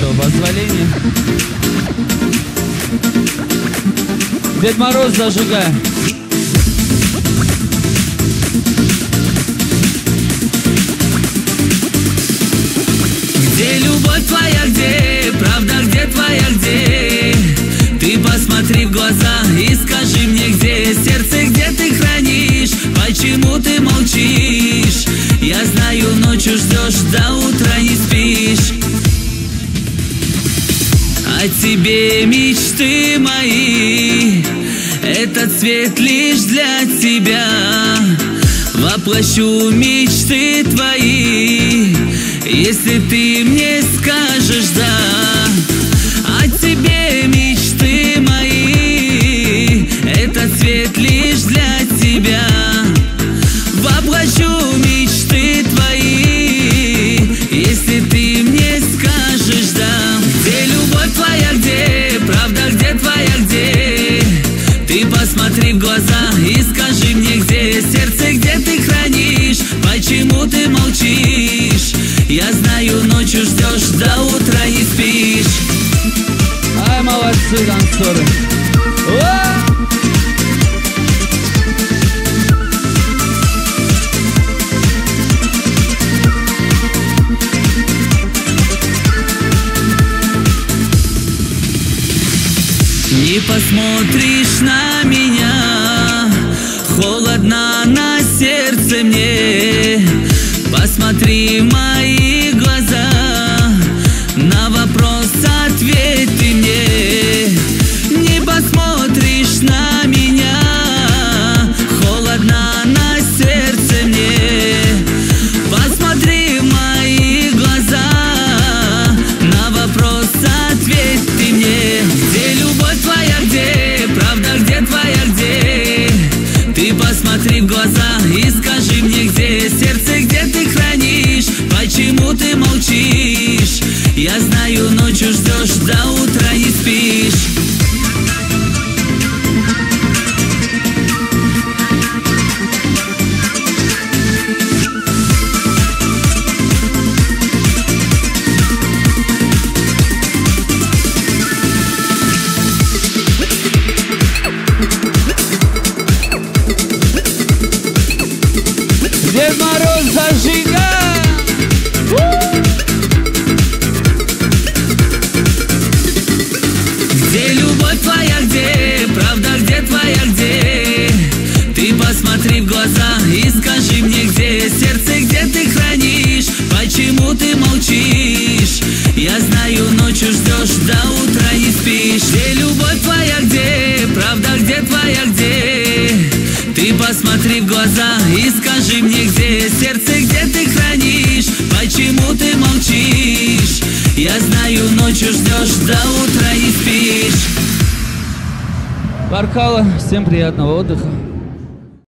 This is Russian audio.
вашего позволения. Дед Мороз, зажигай. Где любовь твоя, где правда, где твоя, где? Ты посмотри в глаза и скажи мне, где сердце, где ты хранишь? Почему ты молчишь? Я знаю, ночью ждешь, до утра не спишь. О тебе мечты мои, этот цвет лишь для тебя. Воплощу мечты твои, если ты мне скажешь да. О тебе мечты мои, этот цвет лишь для тебя. Воплощу мечты твои, если ты мне скажешь да. Где любовь твоя, где правда, где твоя, где? Ты посмотри в глаза и скажи мне, где сердце, где ты хранишь? Почему ты молчишь? Я знаю, ночью ждешь, до утра не спишь. Ай, молодцы, танцоры. Не посмотришь на меня, холодно на сердце мне. Посмотри в мои глаза, на вопрос ответь ты мне. Не посмотришь на меня, холодно на сердце мне. Посмотри в мои глаза, на вопрос ответь ты мне. Где любовь твоя, где правда, где твоя, где? Ты посмотри в глаза и скажи мне, где сердце, где ты хранишь? Почему ты молчишь? Я знаю, ночью ждешь, до утра не спишь. Дед Мороз, зажигай! Где любовь твоя, где правда, где твоя, где? Ты посмотри в глаза и скажи мне, где сердце, где ты хранишь? Почему ты молчишь? Я знаю, ночью ждешь, до утра не спишь. Где любовь твоя, где правда, где твоя, где? Ты посмотри в глаза и скажи мне, где сердце, где ты хранишь? Почему ты молчишь? Я знаю, ночью ждешь, до утра не спишь. Баркала, всем приятного отдыха.